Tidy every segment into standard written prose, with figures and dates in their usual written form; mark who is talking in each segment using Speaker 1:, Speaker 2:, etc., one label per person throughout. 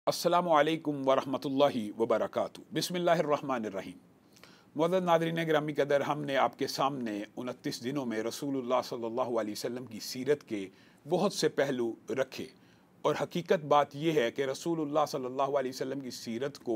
Speaker 1: अस्सलामु अलैकुम वरहमतुल्लाहि वबरकातुहू। बिस्मिल्लाहिर्रहमानिर्रहीम। मुअज़्ज़ज़ नाज़रीन गिरामी कदर, हमने आपके सामने 29 दिनों में रसूलुल्लाह सल्लल्लाहु अलैहि वसल्लम की सीरत के बहुत से पहलू रखे, और हकीकत बात यह है कि रसूलुल्लाह सल्लल्लाहु अलैहि वसल्लम की सीरत को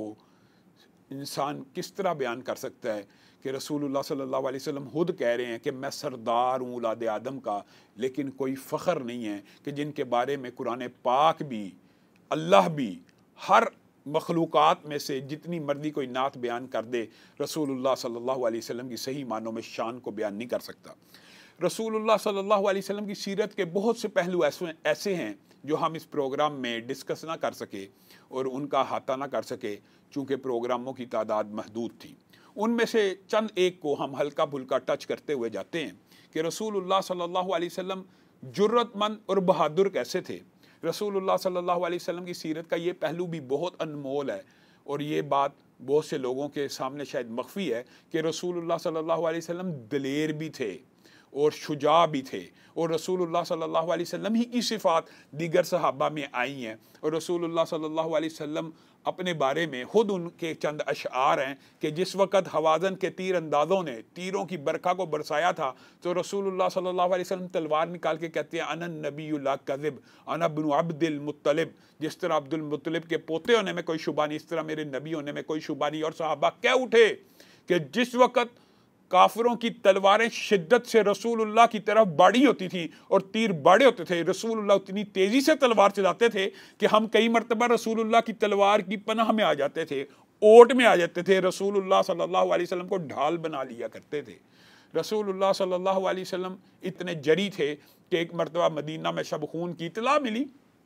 Speaker 1: इंसान किस तरह बयान कर सकता है कि रसूलुल्लाह सल्लल्लाहु अलैहि वसल्लम खुद कह रहे हैं कि मैं सरदार हूँ औलाद आदम का, लेकिन कोई फ़ख्र नहीं है कि जिनके बारे में कुरान पाक भी, अल्लाह भी हर मखलूक़ात में से जितनी मर्जी कोई नात बयान कर दे, रसूलुल्लाह सल्लल्लाहु अलैहि वसल्लम की सही मानों में शान को बयान नहीं कर सकता। रसूलुल्लाह सल्लल्लाहु अलैहि वसल्लम की सीरत के बहुत से पहलू ऐसे हैं जो हम इस प्रोग्राम में डिस्कस ना कर सके और उनका अहाता ना कर सके, चूँकि प्रोग्रामों की तादाद महदूद थी। उनमें से चंद एक को हम हल्का फुल्का टच करते हुए जाते हैं कि रसूलुल्लाह सल्लल्लाहु अलैहि वसल्लम जुर्रतमंद और बहादुर कैसे थे। रसूलुल्लाह सल्लल्लाहु अलैहि वसल्लम की सीरत का ये पहलू भी बहुत अनमोल है, और ये बात बहुत से लोगों के सामने शायद मख्फी है कि रसूलुल्लाह सल्लल्लाहु अलैहि वसल्लम दलेर भी थे और शुजा भी थे, और रसूलुल्लाह सल्लल्लाहु अलैहि वसल्लम ही की सिफ़ात दीगर सहाबा में आई हैं। और रसूलुल्लाह सल्लल्लाहु अलैहि वसल्लम अपने बारे में खुद उनके चंद अशआर हैं कि जिस वक़्त हवाज़न के तीर अंदाज़ों ने तीरों की बरखा को बरसाया था, तो रसूलुल्लाह सल्लल्लाहु अलैहि वसल्लम तलवार निकाल के कहते हैं अनन नबी ला कज़िब अना बिनु अब्दुल मुत्तलिब। जिस तरह अब्दुल मुत्तलिब के पोते होने में कोई शुबा नहीं, इस तरह मेरे नबी होने में कोई शुबा नहीं। और सहाबा कह उठे कि जिस वक़्त काफिरों की तलवारें शिद्दत से रसूलुल्लाह की तरफ बाड़ी होती थी और तीर बाड़े होते थे, रसूलुल्लाह उतनी तेजी से तलवार चलाते थे कि हम कई मरतबा रसूलुल्लाह की तलवार की पनाह में आ जाते थे, ओट में आ जाते थे। रसूलुल्लाह सल्लल्लाहु अलैहि वसल्लम को ढाल बना लिया करते थे। रसूलुल्लाह सल्लल्लाहु अलैहि वसल्लम इतने जरी थे कि एक मरतबा मदीना में शबखून की इतला मिली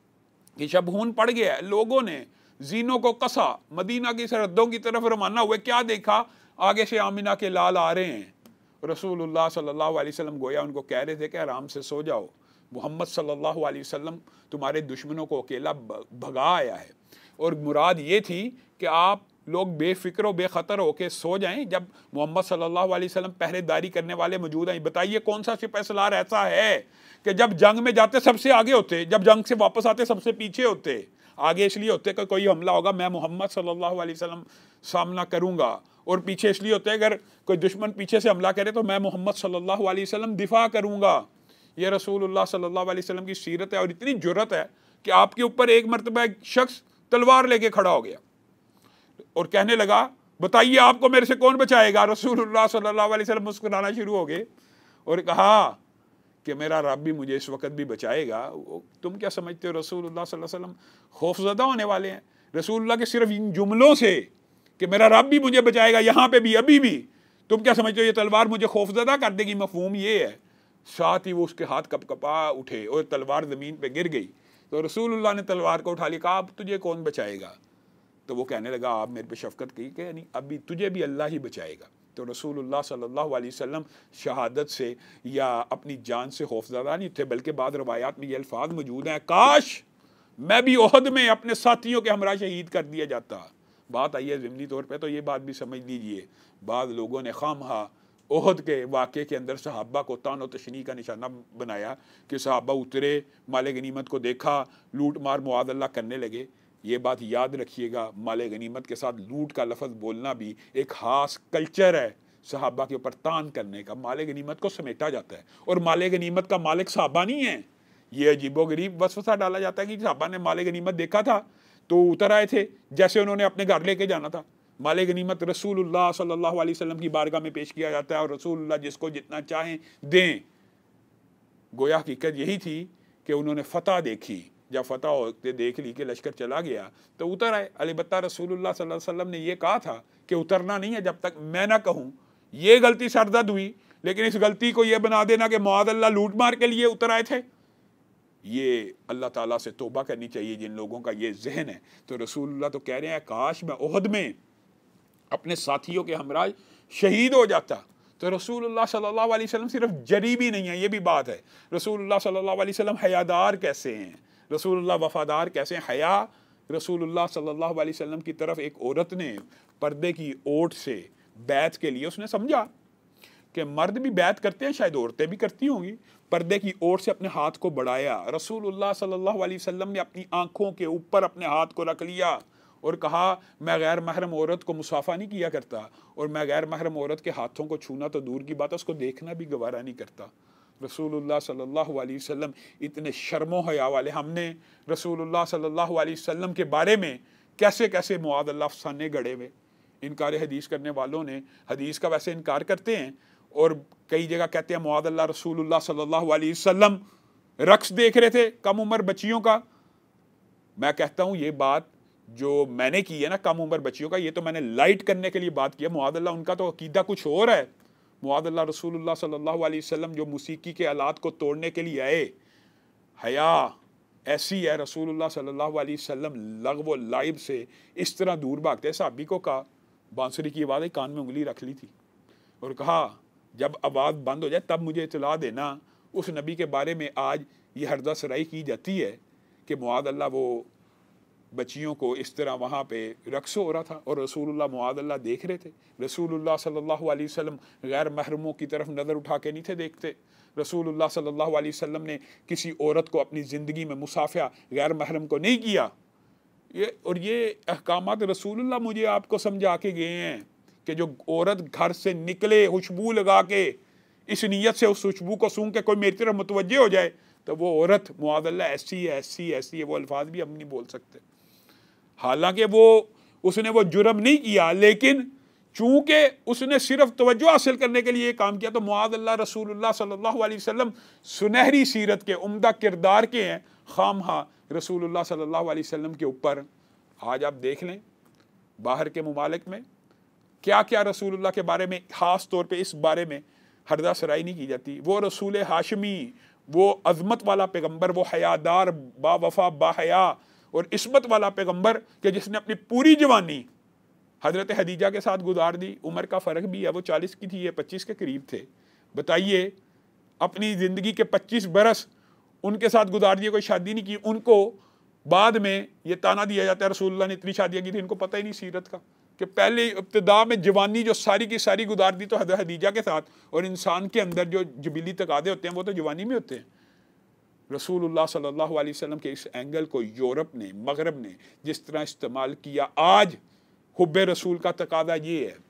Speaker 1: कि शबखून पड़ गया है। लोगों ने जीनों को कसा, मदीना की सरहदों की तरफ रवाना हुए। क्या देखा, आगे से आमिना के लाल आ रहे हैं। रसूलुल्लाह सल्लल्लाहु अलैहि वसल्लम गोया उनको कह रहे थे कि आराम से सो जाओ, मोहम्मद सल्लल्लाहु अलैहि वसल्लम तुम्हारे दुश्मनों को अकेला भगा आया है। और मुराद ये थी कि आप लोग बेफिक्र व बेखतर होकर सो जाएं जब मोहम्मद सल्लल्लाहु अलैहि वसल्लम पहरेदारी करने वाले मौजूद हैं। बताइए कौन सा सिपह सलार ऐसा है कि जब जंग में जाते सबसे आगे होते, जब जंग से वापस आते सबसे पीछे होते। आगे इसलिए होते कि कोई हमला होगा, मैं मोहम्मद सल्लल्लाहु अलैहि वसल्लम सामना करूंगा, और पीछे इसलिए होते हैं अगर कोई दुश्मन पीछे से हमला करे तो मैं मोहम्मद सल्लल्लाहु अलैहि वसल्लम दिफा करूंगा। ये रसूलुल्लाह सल्लल्लाहु अलैहि वसल्लम की सीरत है। और इतनी जुर्रत है कि आपके ऊपर एक मरतबा एक शख्स तलवार लेके खड़ा हो गया और कहने लगा, बताइए आपको मेरे से कौन बचाएगा। रसूलुल्लाह सल्लल्लाहु अलैहि वसल्लम मुस्कुराना शुरू हो गए और कहा कि मेरा रब भी मुझे इस वक्त भी बचाएगा। तुम क्या समझते हो, रसूलुल्लाह सल्लल्लाहु अलैहि वसल्लम खौफज़दा होने वाले हैं? रसूलुल्लाह के सिर्फ इन जुमलों से कि मेरा रब भी मुझे बचाएगा, यहाँ पे भी अभी भी, तुम क्या समझते हो ये तलवार मुझे खौफज़दा कर देगी? मफहूम ये है। साथ ही वो उसके हाथ कपकपा उठे और तलवार ज़मीन पे गिर गई। तो रसूलुल्लाह ने तलवार को उठा लिया, कहा अब तुझे कौन बचाएगा? तो वो कहने लगा, आप मेरे पे शफकत की कि नहीं, अभी तुझे भी अल्लाह ही बचाएगा। तो रसूलुल्लाह सल्लल्लाहु अलैहि वसल्लम शहादत से या अपनी जान से खौफज़दा नहीं थे, बल्कि बाद रवायात में ये अल्फाज मौजूद हैं, काश मैं भी ओहद में अपने साथियों के हमरा शहीद कर दिया जाता। बात आई है ज़िमनी तौर पे, तो ये बात भी समझ लीजिए, बाद लोगों ने खामहा ओहद के वाक़े के अंदर सहाबा को तान और तशनी का निशाना बनाया कि सहाबा उतरे, माले गनीमत को देखा, लूट मार मुआज़ल्ला करने लगे। ये बात याद रखिएगा, माले गनीमत के साथ लूट का लफ्ज़ बोलना भी एक ख़ास कल्चर है सहाबा के ऊपर तान करने का। माले गनीमत को समेटा जाता है और माले गनीमत का मालिक सहाबा नहीं है। ये अजीबोगरीब वसवसा डाला जाता है कि सहाबा ने माले गनीमत देखा था तो उतर आए थे, जैसे उन्होंने अपने घर लेके जाना था। माले गनीमत रसूलुल्लाह सल्लल्लाहु अलैहि वसल्लम की बारगाह में पेश किया जाता है और रसूलुल्लाह जिसको जितना चाहें दें। गोया हकीकत यही थी कि उन्होंने फ़तह देखी, जब फ़तह होते देख ली कि लश्कर चला गया तो उतर आए। अलबत्ता रसूलुल्लाह सल्लल्लाहु अलैहि वसल्लम ने यह कहा था कि उतरना नहीं है जब तक मैं ना कहूँ। ये गलती सरदर्द हुई, लेकिन इस गलती को यह बना देना कि मुआज़ल्लाह लूट मार के लिए उतर आए थे, ये अल्लाह ताला से तौबा करनी चाहिए जिन लोगों का ये जहन है। तो रसूलुल्लाह तो कह रहे हैं, काश मैं ओहद में अपने साथियों के हमरा शहीद हो जाता। तो रसूलुल्लाह सल्लल्लाहु अलैहि वसल्लम सिर्फ जरी भी नहीं है, ये भी बात है। रसूलुल्लाह सल्लल्लाहु अलैहि वसल्लम हयादार कैसे हैं, रसूलुल्लाह वफादार कैसे हैं। हया रसूलुल्लाह सल्लल्लाहु अलैहि वसल्लम की तरफ एक औरत ने पर्दे की ओट से बैत के लिए उसने समझा کہ مرد بھی بیعت کرتے ہیں, شاید عورتیں بھی کرتی ہوں گی, پردے کی اوٹ سے اپنے ہاتھ کو بڑھایا. رسول اللہ صلی اللہ علیہ وسلم نے اپنی آنکھوں کے اوپر اپنے ہاتھ کو رکھ لیا اور کہا میں غیر محرم عورت کو مصافحہ نہیں کیا کرتا, اور میں غیر محرم عورت کے ہاتھوں کو چھونا تو دور کی بات ہے, اس کو دیکھنا بھی گوارا نہیں کرتا. رسول اللہ صلی اللہ علیہ وسلم اتنے شرم و حیا والے. ہم نے رسول اللہ صلی اللہ علیہ وسلم کے بارے میں کیسے کیسے معاذ اللہ افسانے گڑے ہوئے. انکار حدیث کرنے والوں نے حدیث کا ویسے انکار کرتے ہیں, اور کئی جگہ کہتے ہیں معاذ اللہ رسول اللہ صلی اللہ علیہ وسلم رقص دیکھ رہے تھے کم عمر بچیوں کا. میں کہتا ہوں یہ بات جو میں نے کی ہے نا کم عمر بچیوں کا, یہ تو میں نے لائٹ کرنے کے لیے بات کی ہے. معاذ اللہ ان کا تو عقیدہ کچھ اور ہے. معاذ اللہ رسول اللہ صلی اللہ علیہ وسلم جو موسیقی کے آلات کو توڑنے کے لیے آئے, حیا ایسی ہے رسول اللہ صلی اللہ علیہ وسلم لغو و لعب سے اس طرح دور بھاگتے. صحابی کو کہا, بانسری کی آواز کان میں انگلی رکھ لی تھی, اور کہا جب آواز بند ہو جائے تب مجھے اطلاع دینا. اس نبی کے بارے میں آج یہ ہردہ سرائی کی جاتی ہے کہ معاذ اللہ وہ بچیوں کو اس طرح وہاں پہ رقص ہو رہا تھا اور رسول اللہ معاذ اللہ دیکھ رہے تھے. رسول اللہ صلی اللہ علیہ وسلم غیر محرموں کی طرف نظر اٹھا کے نہیں تھے دیکھتے. رسول اللہ صلی اللہ علیہ وسلم نے کسی عورت کو اپنی زندگی میں مصافحہ غیر محرم کو نہیں کیا. یہ احکامات رسول اللہ مجھے آپ کو سمجھا کے گئے ہیں کہ جو عورت گھر سے نکلے خوشبو لگا کے اس نیت سے اس خوشبو کو سونگ کے کوئی میری طرف متوجہ ہو جائے تو وہ عورت معاذ اللہ ایسی ہے ایسی ایسی ہے. وہ الفاظ بھی ہم نہیں بول سکتے, حالانکہ اس نے وہ جرم نہیں کیا, لیکن چونکہ اس نے صرف توجہ حاصل کرنے کے لیے یہ کام کیا تو معاذ اللہ رسول اللہ صلی اللہ علیہ وسلم سنہری سیرت کے عمدہ کردار کے ہیں. خامخواہ رسول اللہ صلی اللہ علیہ وسلم کے اوپر آج آپ دیکھ لیں باہر کے ممالک میں کیا کیا رسول اللہ کے بارے میں خاص طور پہ اس بارے میں ہردہ سرائی نہیں کی جاتی. وہ رسول ہاشمی, وہ عظمت والا پیغمبر, وہ حیادار با وفا با حیا اور عصمت والا پیغمبر کہ جس نے اپنی پوری جوانی حضرت خدیجہ کے ساتھ گزار دی. عمر کا فرق بھی ہے, وہ 40 کی تھی, یہ 25 کے قریب تھے. بتائیے اپنی زندگی کے 25 برس ان کے ساتھ گزار دیے, کوئی شادی نہیں کی. ان کو بعد میں یہ تانا دیا جاتا ہے رسول اللہ نے اتنی شادیاں کی تھی, ان کو پتہ ہی نہیں سیرت کا کہ پہلے ابتدا میں جوانی جو ساری کی ساری گزار دی تو حضرت خدیجہ کے ساتھ. اور انسان کے اندر جو جبلی تقاضے ہوتے ہیں وہ تو جوانی میں ہوتے ہیں. رسول اللہ صلی اللہ علیہ وسلم کے اس اینگل کو یورپ نے, مغرب نے جس طرح استعمال کیا, آج حب رسول کا تقاضا یہ ہے.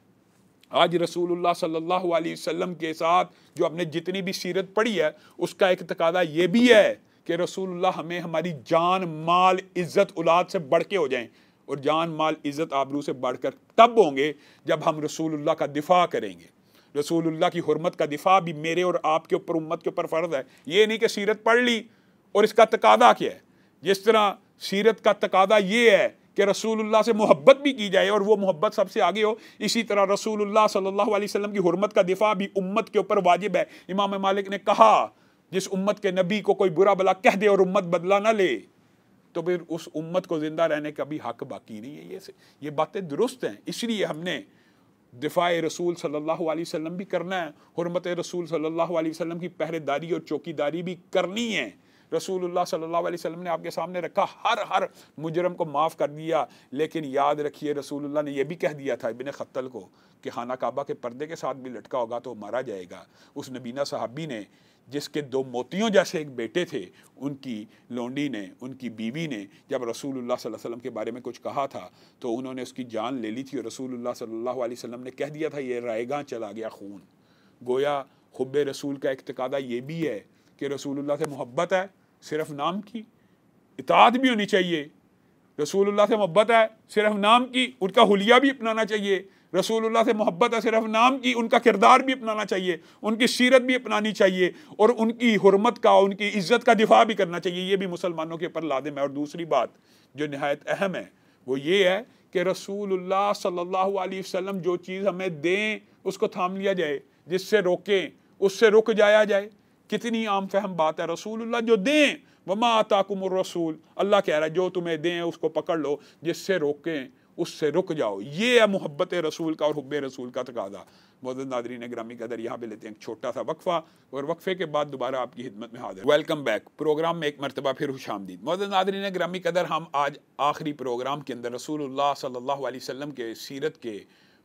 Speaker 1: آج رسول اللہ صلی اللہ علیہ وسلم کے ساتھ جو ہم نے جتنی بھی سیرت پڑھی ہے اس کا ایک تقاضا یہ بھی ہے کہ رسول اللہ ہمیں ہماری جان مال عزت اولاد سے بڑھ کے ہو جائیں, اور جان مال عزت آبرو سے بڑھ کر تب ہوں گے جب ہم رسول اللہ کا دفاع کریں گے. رسول اللہ کی حرمت کا دفاع بھی میرے اور آپ کے اوپر, امت کے اوپر فرض ہے. یہ نہیں کہ سیرت پڑھ لی اور اس کا تقاضا کیا ہے. جس طرح سیرت کا تقاضا یہ ہے کہ رسول اللہ سے محبت بھی کی جائے اور وہ محبت سب سے آگے ہو, اسی طرح رسول اللہ صلی اللہ علیہ وسلم کی حرمت کا دفاع بھی امت کے اوپر واجب ہے. امام مالک نے کہا جس امت کے نبی کو کوئی برا بلا کہہ دے اور امت بدلہ نہ لے تو پھر اس امت کو زندہ رہنے کا بھی حق باقی نہیں ہے. یہ باتیں درست ہیں, اس لیے ہم نے دفاع رسول صلی اللہ علیہ وسلم بھی کرنا ہے, حرمت رسول صلی اللہ علیہ وسلم کی پہرے داری اور چوکی داری بھی کرنی ہے. رسول اللہ صلی اللہ علیہ وسلم نے آپ کے سامنے رکھا, ہر مجرم کو معاف کر دیا, لیکن یاد رکھیے رسول اللہ نے یہ بھی کہہ دیا تھا ابن خطل کو کہ خانہ کعبہ کے پردے کے ساتھ بھی لٹکا ہوگا تو مارا جائے گا. اس نبینہ صحابی نے جس کے 2 موتیوں جیسے ایک بیٹے تھے, ان کی لونڈی نے, ان کی بیوی نے جب رسول اللہ صلی اللہ علیہ وسلم کے بارے میں کچھ کہا تھا تو انہوں نے اس کی جان لے لی تھی, اور رسول اللہ صلی اللہ علیہ وسلم نے کہہ دیا تھا یہ رائے گاں چلا گیا خون. گویا حب رسول کا ایک تقاضا یہ بھی ہے کہ رسول اللہ سے محبت ہے صرف نام کی, اطاعت بھی ہونی چاہیے. رسول اللہ سے محبت ہے صرف نام کی, ان کا حلیہ بھی اپنانا چاہیے. رسول اللہ سے محبت ہے صرف نام کی, ان کا کردار بھی اپنانا چاہیے, ان کی سیرت بھی اپنانی چاہیے, اور ان کی حرمت کا, ان کی عزت کا دفاع بھی کرنا چاہیے. یہ بھی مسلمانوں کے اوپر لازم ہے. اور دوسری بات جو نہایت اہم ہے وہ یہ ہے کہ رسول اللہ صلی اللہ علیہ وسلم جو چیز ہمیں دیں اس کو تھام لیا جائے, جس سے روکیں اس سے رک جایا جائے. کتنی عام فہم بات ہے. رسول اللہ جو دیں, وما آتاکم الرسول, اللہ کہہ رہا ہے جو تمہیں دیں اس کو پکڑ لو, جس سے روکیں اس سے رک جاؤ. یہ ہے محبت رسول کا اور حب رسول کا تقاضا. معزز ناظرین گرامی قدر, یہاں پہ لیتے ہیں ایک چھوٹا سا وقفہ, اور وقفے کے بعد دوبارہ آپ کی خدمت میں حاضر. Welcome back. پروگرام میں ایک مرتبہ پھر خوش آمدید. معزز ناظرین گرامی قدر, ہم آج آخری پروگرام کے اندر رسول اللہ صلی اللہ علیہ وسلم کے سیرت کے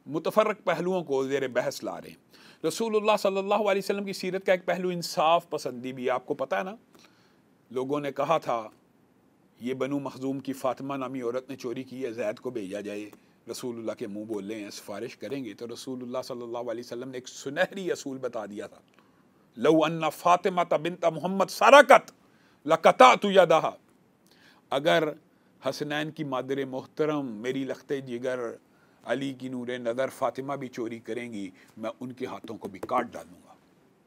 Speaker 1: मुतफर्रक पहलुओं को ज़ेर बहस ला रहे हैं। रसूलुल्लाह सल्लल्लाहु अलैहि वसल्लम की सीरत का एक पहलू इंसाफ पसंदी भी, आपको पता है ना, लोगों ने कहा था ये बनु मखजूम की फ़ातिमा नामी औरत ने चोरी की है, ज़ैद को भेजा जाए। रसूलुल्लाह के मुंह बोले हैं सिफारिश करेंगे, तो रसूलुल्लाह सल्लल्लाहु अलैहि वसल्लम ने एक सुनहरी असूल बता दिया था, लौ अन्ना फ़ातिमा बिन्त मोहम्मद सरकत लक़तअतु यदहा, अगर हसनैन की मादर मोहतरम मेरी लख्ते जिगर अली की नूरे नज़र फ़ातिमा भी चोरी करेंगी, मैं उनके हाथों को भी काट डालूँगा।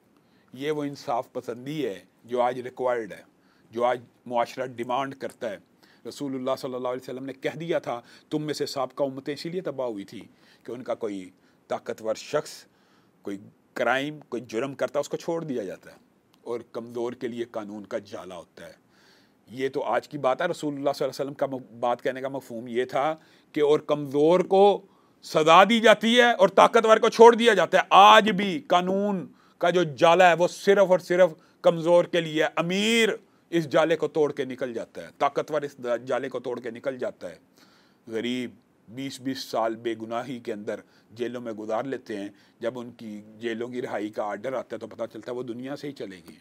Speaker 1: ये वो इंसाफ पसंदी है जो आज रिक्वायर्ड है, जो आज मुआशरा डिमांड करता है। रसूलुल्लाह सल्लल्लाहु अलैहि वसल्लम ने कह दिया था, तुम में से साबका उम्मतें इसीलिए तबाह हुई थी कि उनका कोई ताकतवर शख्स कोई क्राइम, कोई जुर्म करता है, उसको छोड़ दिया जाता है, और कमज़ोर के लिए कानून का जाला होता है। ये तो आज की बात है। रसूलुल्लाह सल्लल्लाहु अलैहि वसल्लम का बात कहने का मफ़हूम ये था कि और कमज़ोर को सज़ा दी जाती है और ताकतवर को छोड़ दिया जाता है। आज भी कानून का जो जाला है वो सिर्फ़ और सिर्फ कमज़ोर के लिए है। अमीर इस जाले को तोड़ के निकल जाता है, ताकतवर इस जाले को तोड़ के निकल जाता है। गरीब 20-20 साल बेगुनाही के अंदर जेलों में गुजार लेते हैं, जब उनकी जेलों की रिहाई का आर्डर आता है तो पता चलता है वो दुनिया से ही चलेगी।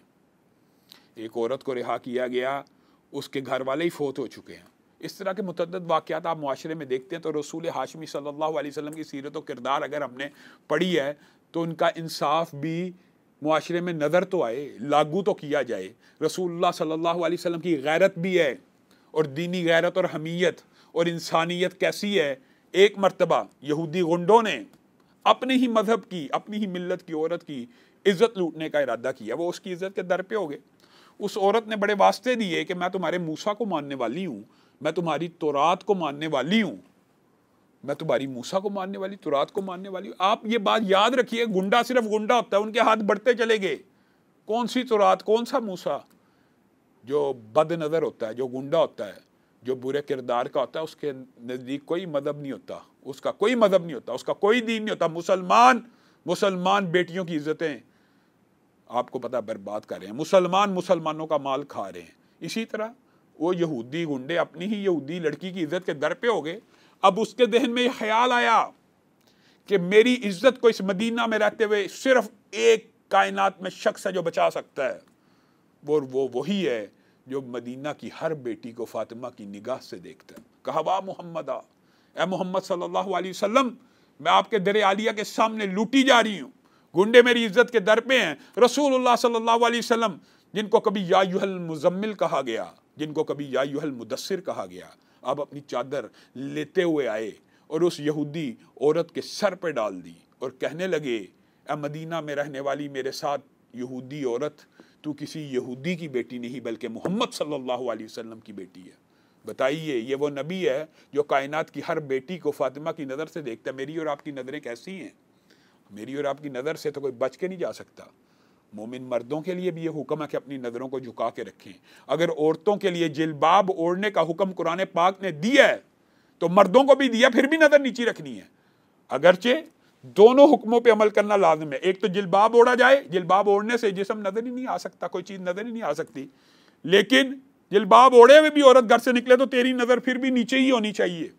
Speaker 1: एक औरत को रिहा किया गया, उसके घर वाले ही फौत हो चुके हैं। इस तरह के मुतअद्दिद वाक़यात आप मुआशरे में देखते हैं। तो रसूल हाशमी सल्लल्लाहु अलैहि वसल्लम की सीरत व किरदार अगर हमने पढ़ी है तो उनका इंसाफ भी मुआशरे में नज़र तो आए, लागू तो किया जाए। रसूलुल्लाह सल्लल्लाहु अलैहि वसल्लम की गैरत भी है, और दीनी गैरत और हमीयत और इंसानियत कैसी है। एक मर्तबा यहूदी गुंडों ने अपने ही मज़हब की, अपनी ही मिल्लत की औरत की इज़्ज़त लूटने का इरादा किया, वो उसकी इज़्ज़त के दर पे हो गए। उस औरत ने बड़े वास्ते दिए कि मैं तुम्हारे मूसा को मानने वाली हूँ, मैं तुम्हारी तौरात को मानने वाली हूँ, मैं तुम्हारी मूसा को मानने वाली, तौरात को मानने वाली हूँ। आप ये बात याद रखिए, गुंडा सिर्फ गुंडा होता है, उनके हाथ बढ़ते चले गए। कौन सी तौरात, कौन सा मूसा? जो बद नज़र होता है, जो गुंडा होता है, जो बुरे किरदार का होता है, उसके नज़दीक कोई मज़हब नहीं होता, उसका कोई मज़हब नहीं होता, उसका कोई दीन नहीं होता। मुसलमान बेटियों की इज़्ज़तें आपको पता बर्बाद कर रहे हैं, मुसलमानों का माल खा रहे हैं। इसी तरह वो यहूदी गुंडे अपनी ही यहूदी लड़की की इज़्ज़त के दर पे हो गए। अब उसके जहन में ये ख्याल आया कि मेरी इज़्ज़त को इस मदीना में रहते हुए सिर्फ एक कायनात में शख्स है जो बचा सकता है, वो वही है जो मदीना की हर बेटी को फातिमा की निगाह से देखता है। कहा वाह मुहम्मदा, ए मोहम्मद सल्लल्लाहु अलैहि वसल्लम, मैं आपके दर आलिया के सामने लूटी जा रही हूँ, गुंडे मेरी इज्जत के दर पे हैं। रसूलुल्लाह सल्लल्लाहु अलैहि वसल्लम, जिनको कभी या अय्युहल मुज़म्मिल कहा गया, जिनको कभी या अय्युहल मुदस्सिर कहा गया, अब अपनी चादर लेते हुए आए और उस यहूदी औरत के सर पे डाल दी और कहने लगे, ए मदीना में रहने वाली मेरे साथ यहूदी औरत, तू किसी यहूदी की बेटी नहीं बल्कि मोहम्मद सल्लल्लाहु अलैहि वसल्लम की बेटी है। बताइए, ये वो नबी है जो कायनात की हर बेटी को फातिमा की नज़र से देखता है। मेरी और आपकी नज़रें कैसी हैं? मेरी और आपकी नज़र से तो कोई बच के नहीं जा सकता। मोमिन मर्दों के लिए भी ये हुक्म है कि अपनी नज़रों को झुका के रखें। अगर औरतों के लिए जिलबाब ओढ़ने का हुक्म कुरान पाक ने दिया है तो मर्दों को भी दिया, फिर भी नज़र नीची रखनी है। अगरचे दोनों हुक्मों पे अमल करना लाजिम है। एक तो जिलबाब ओढ़ा जाए, जिलबाब ओढ़ने से जिस्म नज़र ही नहीं आ सकता, कोई चीज़ नज़र ही नहीं आ सकती। लेकिन जिलबाब ओढ़े हुए भी औरत घर से निकले तो तेरी नज़र फिर भी नीचे ही होनी चाहिए।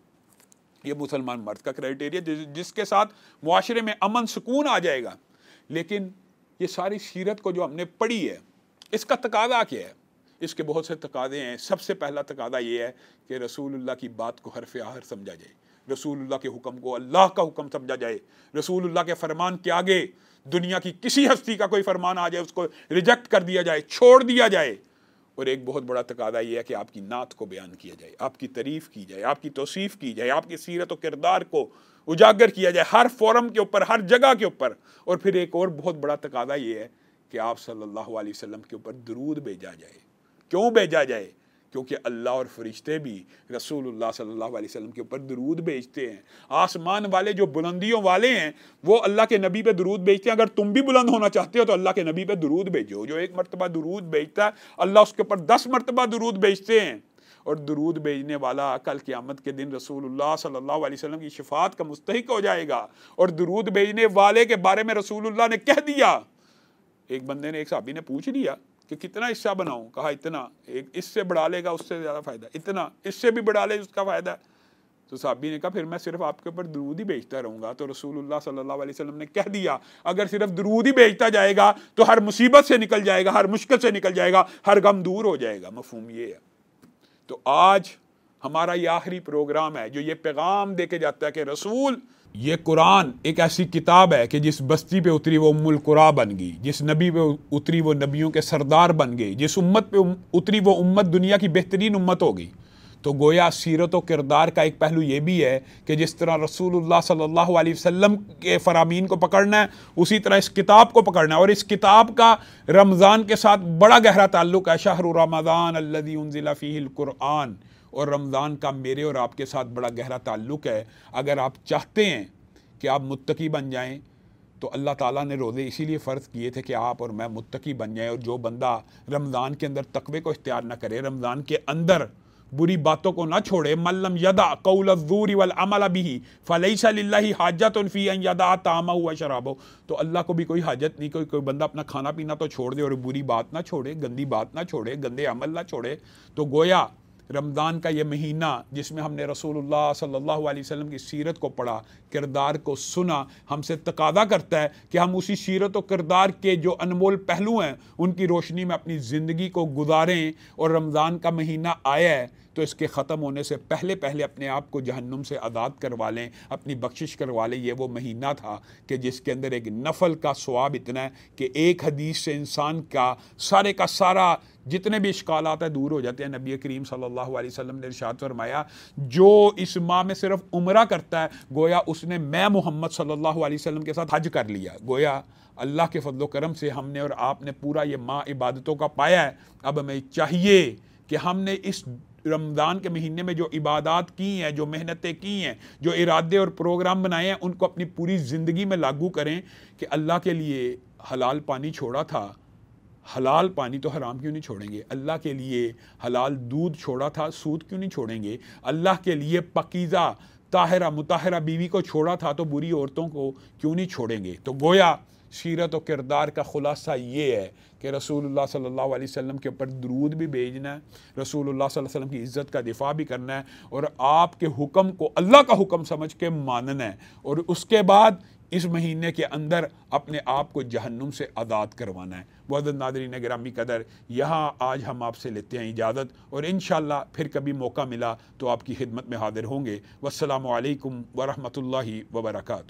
Speaker 1: ये मुसलमान मर्द का क्राइटेरिया, जिसके साथ मुआशरे में अमन सुकून आ जाएगा। लेकिन ये सारी सीरत को जो हमने पढ़ी है, इसका तकादा क्या है? इसके बहुत से तकादे हैं। सबसे पहला तकादा ये है कि रसूलुल्लाह की बात को हरफ आहर समझा जाए, रसूलुल्लाह के हुक्म को अल्लाह का हुक्म समझा जाए, रसूलुल्लाह के फरमान के आगे दुनिया की किसी हस्ती का कोई फरमान आ जाए उसको रिजेक्ट कर दिया जाए, छोड़ दिया जाए। और एक बहुत बड़ा तकादा ये है कि आपकी नात को बयान किया जाए, आपकी तारीफ़ की जाए, आपकी तौसीफ़ की जाए, आपकी सीरत और किरदार को उजागर किया जाए हर फोरम के ऊपर, हर जगह के ऊपर। और फिर एक और बहुत बड़ा तकादा ये है कि आप सल्लल्लाहु अलैहि वसल्लम के ऊपर दुरूद भेजा जाए। क्यों भेजा जाए? क्योंकि अल्लाह और फरिश्ते भी रसूलुल्लाह सल्लल्लाहु अलैहि वसल्लम के ऊपर दुरूद भेजते हैं। आसमान वाले जो बुलंदियों वाले हैं वो अल्लाह के नबी पे दुरूद भेजते हैं। अगर तुम भी बुलंद होना चाहते हो तो अल्लाह के नबी पे दुरूद भेजो। जो एक मरतबा दुरूद भेजता है अल्लाह उसके ऊपर 10 मरतबा दुरूद भेजते हैं। और दुरूद भेजने वाला कल क़यामत के दिन रसूलुल्लाह सल्लल्लाहु अलैहि वसल्लम की शफाअत का मुस्तहिक हो जाएगा। और दुरूद भेजने वाले के बारे में रसूलुल्लाह ने कह दिया। एक बंदे ने, एक साहबी ने पूछ लिया कि कितना हिस्सा बनाऊं? कहा इतना। एक इससे बढ़ा लेगा उससे ज़्यादा फ़ायदा, इतना इससे भी बढ़ा ले उसका फ़ायदा। تو صحابی نے کہا پھر میں صرف آپ کے اوپر درود ہی بھیجتا رہوں گا. تو رسول اللہ صلی اللہ علیہ وسلم نے کہہ دیا اگر صرف درود ہی بھیجتا جائے گا تو ہر مصیبت سے نکل جائے گا, ہر مشکل سے نکل جائے گا, ہر غم دور ہو جائے گا. مفہوم یہ ہے. تو آج ہمارا یہ آخری پروگرام ہے جو یہ پیغام دے کے جاتا ہے کہ رسول, یہ قرآن ایک ایسی کتاب ہے کہ جس بستی پہ اتری وہ ام القرا بن گئی, جس نبی پہ اتری وہ نبیوں کے سردار بن گئی, جس امت پہ اتری وہ امت دنیا کی بہترین امت ہو گئی. تو گویا سیرت و کردار کا ایک پہلو یہ بھی ہے کہ جس طرح رسول اللہ صلی اللہ علیہ وسلم کے فرامین کو پکڑنا ہے, اسی طرح اس کتاب کو پکڑنا ہے. اور اس کتاب کا رمضان کے ساتھ بڑا گہرا تعلق ہے. شہر رمضان الذی انزل فیہ القرآن, اور رمضان کا میرے اور آپ کے ساتھ بڑا گہرا تعلق ہے. اگر آپ چاہتے ہیں کہ آپ متقی بن جائیں تو اللہ تعالیٰ نے روزے اسی لیے فرض کیے تھے کہ آپ اور میں متقی بن جائیں. اور جو بندہ رمضان کے اندر تقوی کو اختیار نہ کرے, رمضان کے اندر بری باتوں کو نہ چھوڑے, من لم یدع قول الزور والعمل بہ فلیس للہ حاجۃ فی ان یدع طعامہ وشرابہ, تو اللہ کو بھی کوئی حاجت نہیں کوئی بندہ اپنا کھانا پینا تو چھوڑ دے اور بری بات نہ چھوڑے, گندی بات نہ چھوڑے, گندے عمل نہ چھوڑے. تو گویا رمضان کا یہ مہینہ جس میں ہم نے رسول اللہ صلی اللہ علیہ وسلم کی سیرت کو پڑھا, کردار کو سنا, ہم سے تقاضا کرتا ہے کہ ہم اسی سیرت و کردار کے جو انمول پہلو ہیں ان کی روشنی میں اپنی زندگی کو گزاریں. اور رمضان کا مہینہ آیا ہے تو اس کے ختم ہونے سے پہلے اپنے آپ کو جہنم سے آزاد کروا لیں, اپنی بخشش کروا لیں. یہ وہ مہینہ تھا کہ جس کے اندر ایک نفل کا ثواب اتنا ہے کہ ایک حدیث سے انسان کا سارا جتنے بھی اشکالات ہیں دور ہو جاتے ہیں. نبی کریم صلی اللہ علیہ وسلم نے ارشاد فرمایا جو اس ماہ میں صرف عمرہ کرتا ہے گویا اس نے میں محمد صلی اللہ علیہ وسلم کے ساتھ حج کر لیا. گویا اللہ کے فضل و کرم سے ہم نے اور آپ نے پورا یہ ماہ عبادتوں کا پایا ہے. اب ہمیں چاہیے کہ ہم نے اس رمضان کے مہینے میں جو عبادات کی ہیں, جو محنتیں کی ہیں, جو ارادے اور پروگرام بنائے ہیں, ان کو اپنی پوری زندگی میں لاگو کریں کہ اللہ کے لیے حلال پانی چھوڑا تھا, حلال پانی تو حرام کیوں نہیں چھوڑیں گے؟ اللہ کے لیے حلال دودھ چھوڑا تھا, سود کیوں نہیں چھوڑیں گے؟ اللہ کے لیے پاکیزہ طاہرہ مطہرہ بیوی کو چھوڑا تھا تو بری عورتوں کو کیوں نہیں چھوڑیں گے؟ تو گویا سیرت و کردار کا خلاصہ یہ ہے کہ رسول اللہ صلی اللہ علیہ وسلم کے اوپر درود بھی بھیجنا ہے, رسول اللہ صلی اللہ علیہ وسلم کی عزت کا دفاع بھی کرنا ہے, اور آپ کے حکم کو اللہ کا حکم سمجھ کے ماننا ہے, اور اس کے بعد اس مہینے کے اندر اپنے آپ کو جہنم سے آزاد کروانا ہے. معزز ناظرین گرامی قدر, یہاں آج ہم آپ سے لیتے ہیں اجازت, اور انشاءاللہ پھر کبھی موقع ملا تو آپ کی خدمت میں حاضر ہوں گے. والسلام علیکم ورحمۃ اللہ وبرکاتہ.